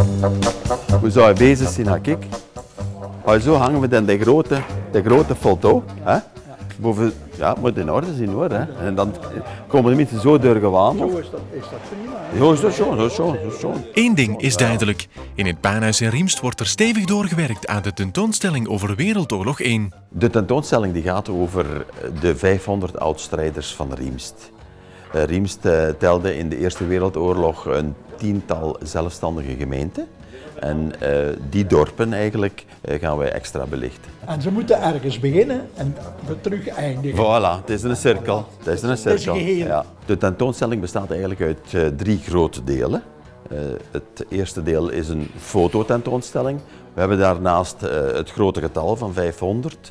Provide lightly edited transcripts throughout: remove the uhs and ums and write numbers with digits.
We zouden bezig zijn, kijk. Zo hangen we dan de grote foto. Hè? Boven, ja, het moet in orde zijn hoor. Hè? En dan komen de mensen zo doorgewandeld. Zo is dat prima. Ja, is dat zo. Eén ding is duidelijk. In het Baanhuis in Riemst wordt er stevig doorgewerkt aan de tentoonstelling over Wereldoorlog 1. De tentoonstelling die gaat over de 500 oud-strijders van Riemst. Riemst telde in de Eerste Wereldoorlog een 10-tal zelfstandige gemeenten. En die dorpen eigenlijk gaan wij extra belichten. En ze moeten ergens beginnen en weer terug eindigen. Voilà, het is een cirkel. Het is een geheel. Ja. De tentoonstelling bestaat eigenlijk uit 3 grote delen. Het eerste deel is een fototentoonstelling. We hebben daarnaast het grote getal van 500,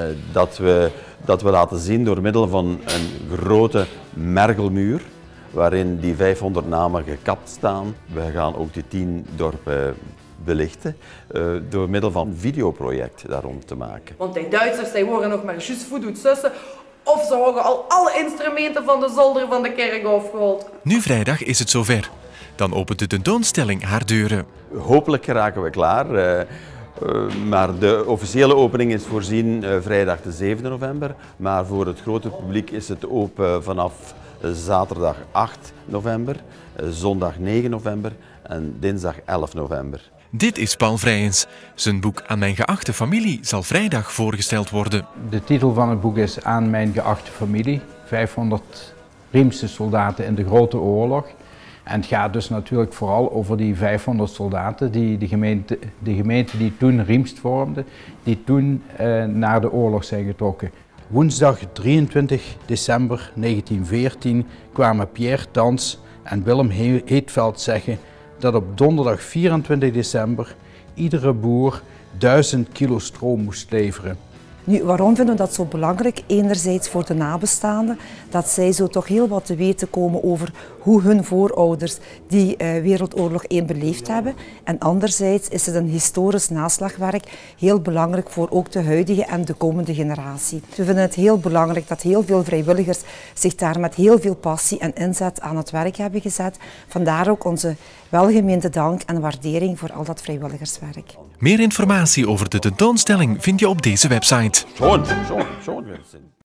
dat we laten zien door middel van een grote mergelmuur, waarin die 500 namen gekapt staan. We gaan ook die 10 dorpen belichten door middel van een videoproject daar rond te maken. Want die Duitsers die worden nog maar juist voor doet zussen, of ze hebben al alle instrumenten van de zolder van de kerk afgehaald. Nu vrijdag is het zover. Dan opent de tentoonstelling haar deuren. Hopelijk geraken we klaar, maar de officiële opening is voorzien vrijdag de 7 november. Maar voor het grote publiek is het open vanaf zaterdag 8 november, zondag 9 november en dinsdag 11 november. Dit is Paul Vrijens. Zijn boek Aan mijn geachte familie zal vrijdag voorgesteld worden. De titel van het boek is Aan mijn geachte familie. 500 Riemse soldaten in de Grote Oorlog. En het gaat dus natuurlijk vooral over die 500 soldaten, de gemeente die toen Riemst vormde, die toen naar de oorlog zijn getrokken. Woensdag 23 december 1914 kwamen Pierre Thans en Willem Heetveld zeggen dat op donderdag 24 december iedere boer 1000 kilo stroom moest leveren. Nu, waarom vinden we dat zo belangrijk? Enerzijds voor de nabestaanden, dat zij zo toch heel wat te weten komen over hoe hun voorouders die Wereldoorlog 1 beleefd hebben. En anderzijds is het een historisch naslagwerk, heel belangrijk voor ook de huidige en de komende generatie. We vinden het heel belangrijk dat heel veel vrijwilligers zich daar met heel veel passie en inzet aan het werk hebben gezet. Vandaar ook onze welgemeende dank en waardering voor al dat vrijwilligerswerk. Meer informatie over de tentoonstelling vind je op deze website. Schon.